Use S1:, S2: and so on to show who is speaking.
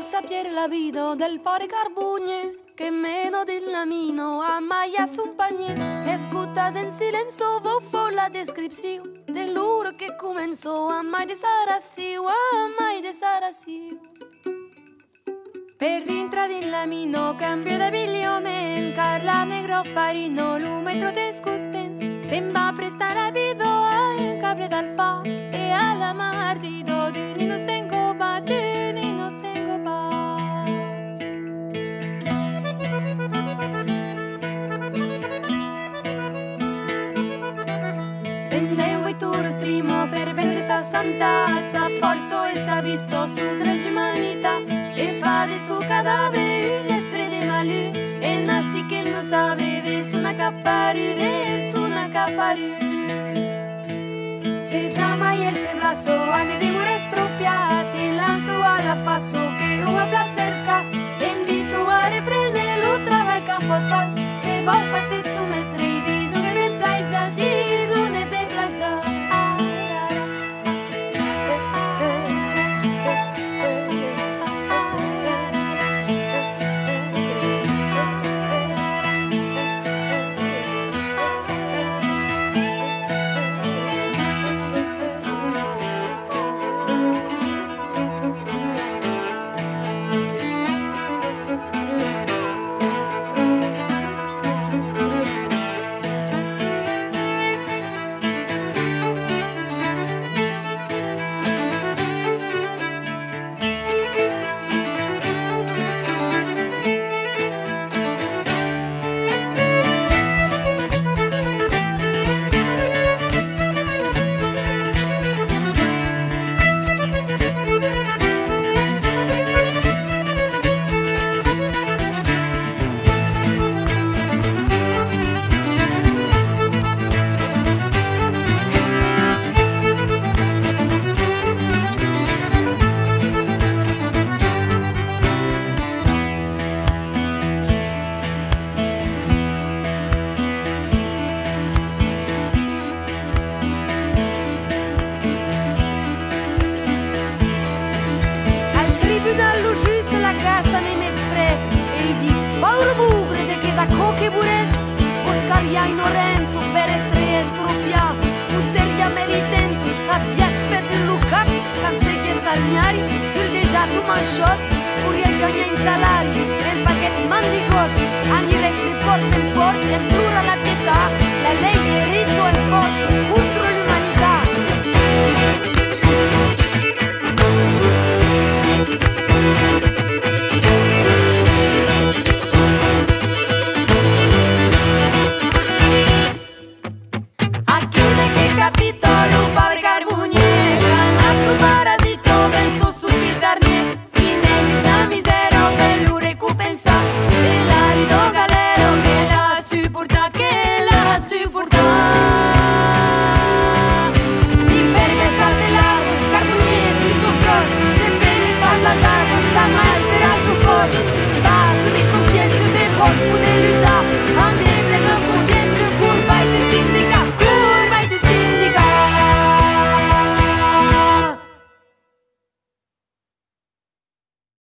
S1: sapere la vida del pobre carbugne que menos del lamino amaya su panier. Escuta en silencio vos la descripción del luro que comenzó a mai de Sarasiu, a mai de Sarasiu. Per dintre din lamino cambio de bigliomen, Carla negro farino lumetro desgusten. Se'n va prestar a vido al cabre d'alfa e alla martido d'un innocent copat, d'un innocent copat. Vendeu e turo strimo per vendere sa santa, sa forzo e sa visto su transumanità. E fa de su cadavere un estre de malu, e nasti che non sabe de su una caparu, de su una caparu. Se trama y el se brazo, ane de mure stropiati, lanzo alla fasso che una pla cerca, te invito a reprendere lo travail campo tos, se bon passer su metri, disons que bel paysage, disons de bel paysage. Che bures, Oscaria inorento, per estre stropia, Usteria meritento, sabias perder Luca, cansegue sarniari, il deja tu manchot, Uriel gagna in salari, el paquet mandigot, Anirec de porte en port, en plura la pietà, la ley de rizzo en fort, contro